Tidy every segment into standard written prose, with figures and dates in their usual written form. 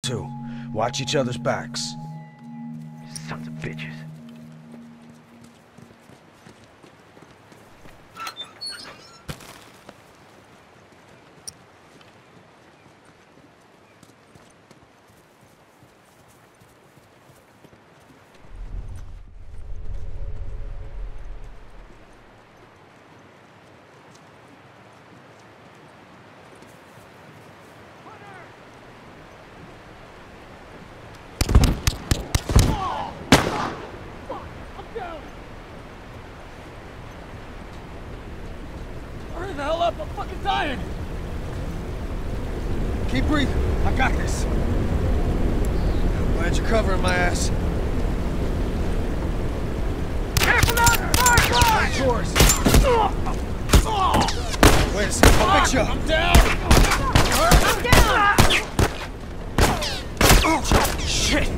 too. Watch each other's backs. Sons of bitches. Hurry the hell up, I'm fucking dying! Keep breathing. I got this. Glad you're covering my ass. Careful now! Fire! It's yours. Wait a second. I'll fix you up. I'm down! I'm down! Oh, shit.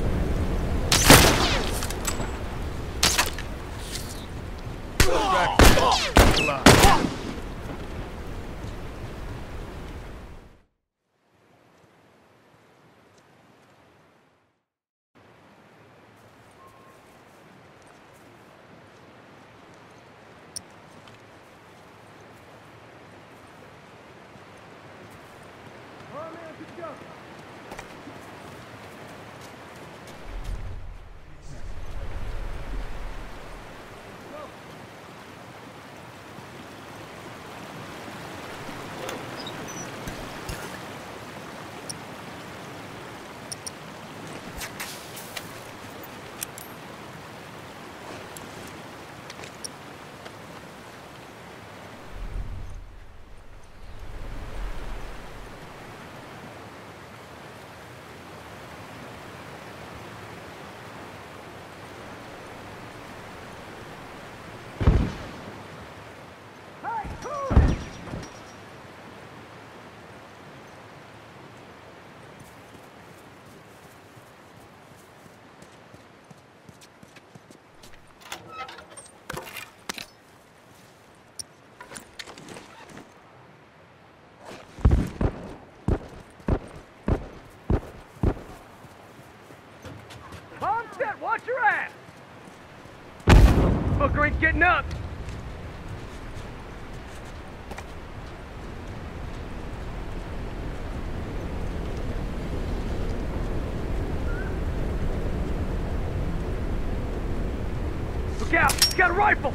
Watch your ass! Fucker ain't getting up! Look out! He's got a rifle!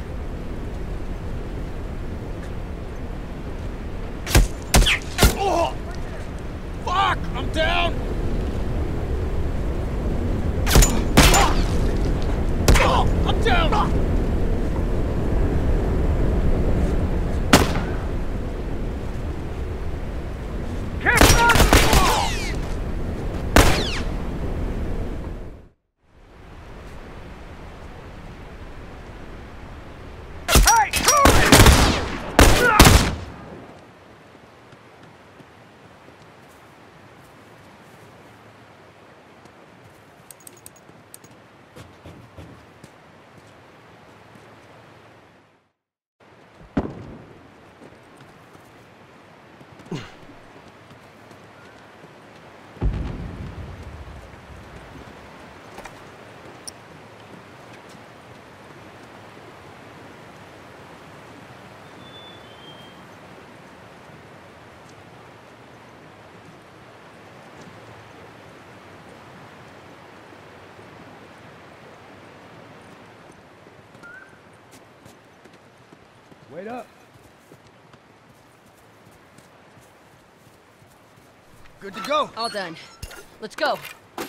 Oh! Fuck! I'm down! I'm down! Careful! Hey! Wait up. Good to go. All done. Let's go.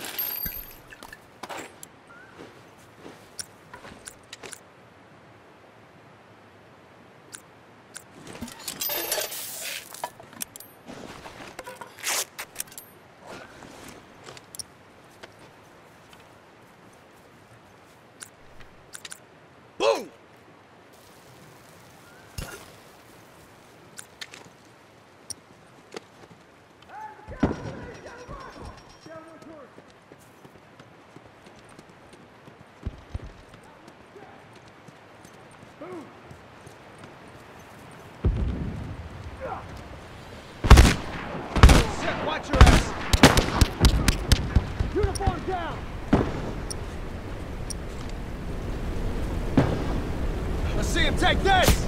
Boom! him take this!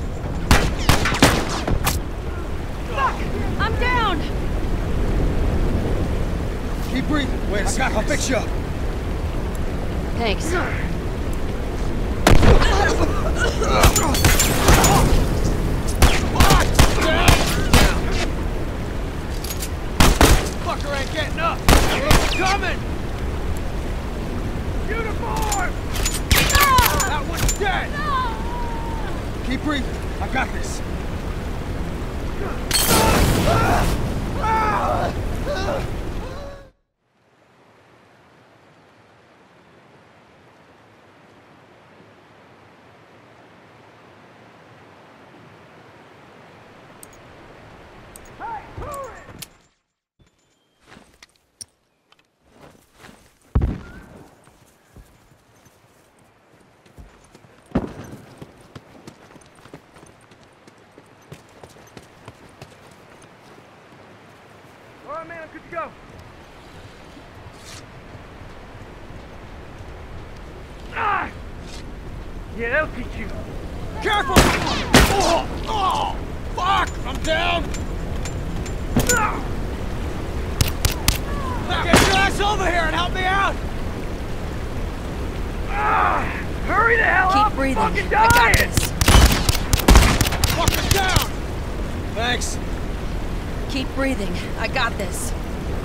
Fuck! I'm down! Keep breathing. Wait a second. I'll fix you up. Thanks. Fucker ain't getting up! Coming! Uniform! That one's dead! Keep breathing. I got this. All right, man, I'm good to go. Ah! Yeah, that'll teach you. Careful! Oh! Fuck! I'm down! Get your ass over here and help me out! Hurry the hell up! Keep breathing. I'm fucking I got dying! this. Fucker down! Thanks. Keep breathing. I got this.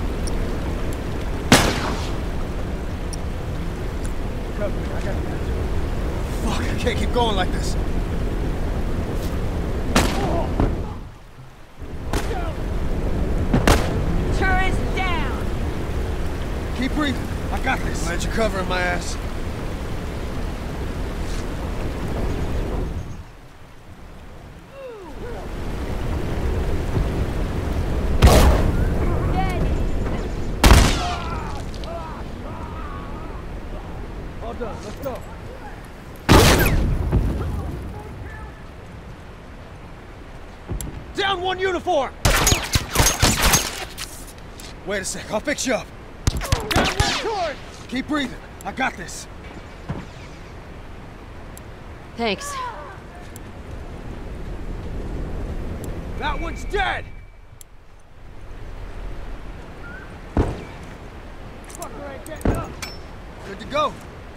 Cover me. I got this. Fuck, I can't keep going like this. Turret's down! Keep breathing. I got this. Glad you're covering my ass. All done. Let's go. Down one uniform! Wait a sec. I'll fix you up. Down one turret! Keep breathing. I got this. Thanks. That one's dead! Fucker ain't getting up! Good to go.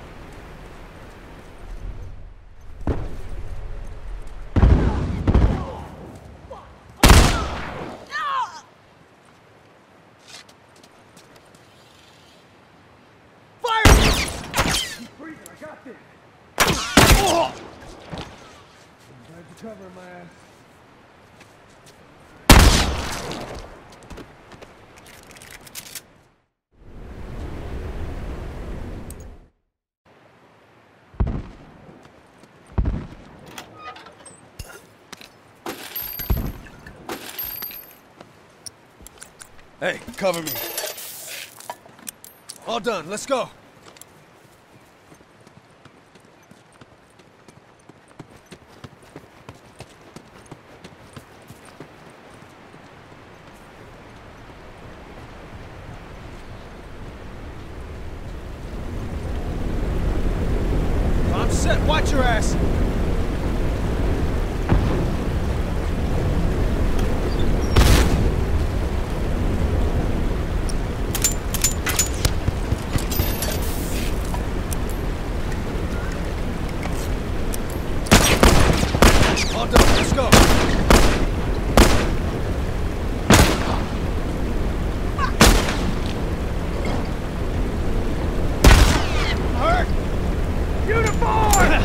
Breathing, I got this. Oh! Glad you're covering my ass. Hey, cover me. All done. Let's go. I'm set. Watch your ass. All done. Let's go. Hurt. Uniform!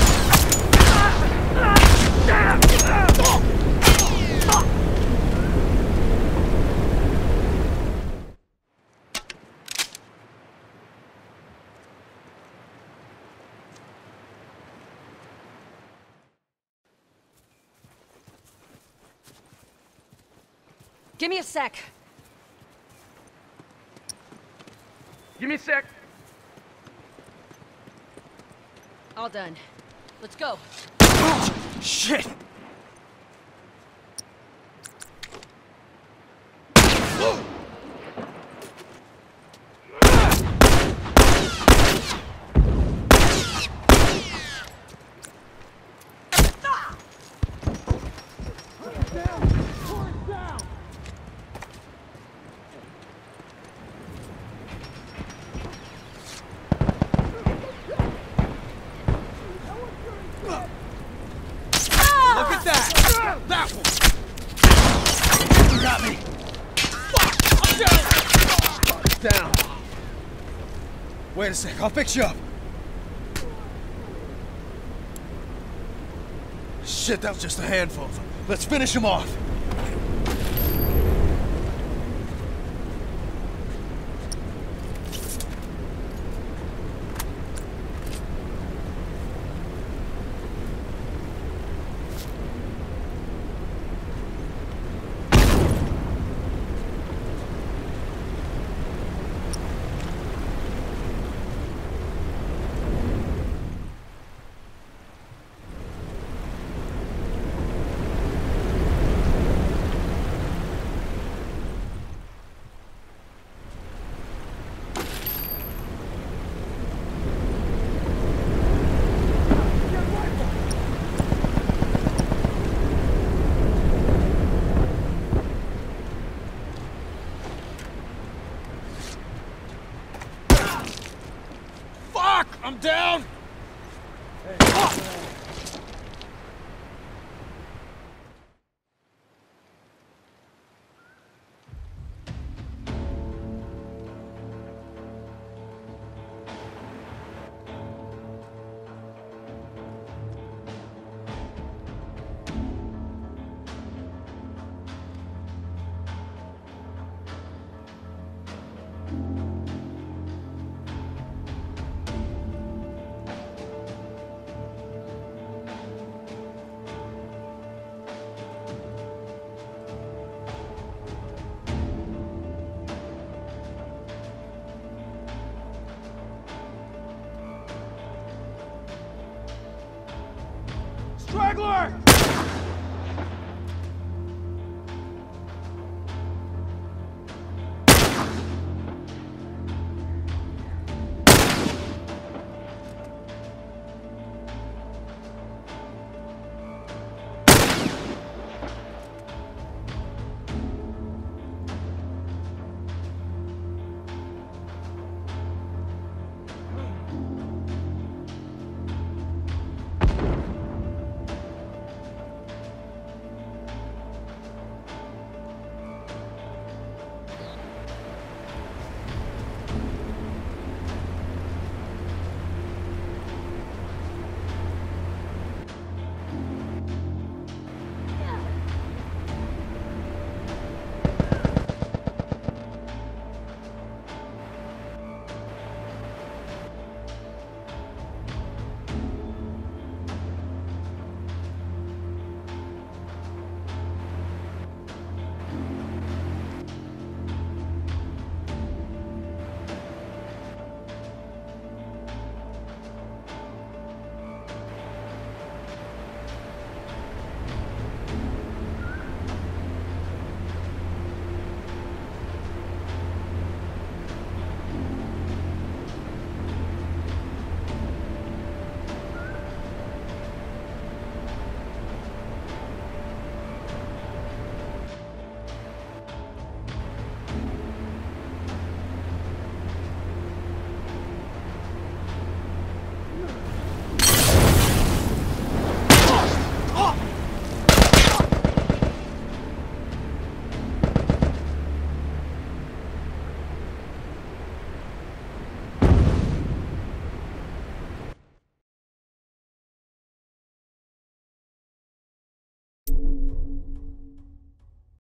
Give me a sec. Give me a sec. All done. Let's go. Shit. Wait a sec, I'll fix you up. Shit, that was just a handful of them. Let's finish them off. I'm down! Straggler!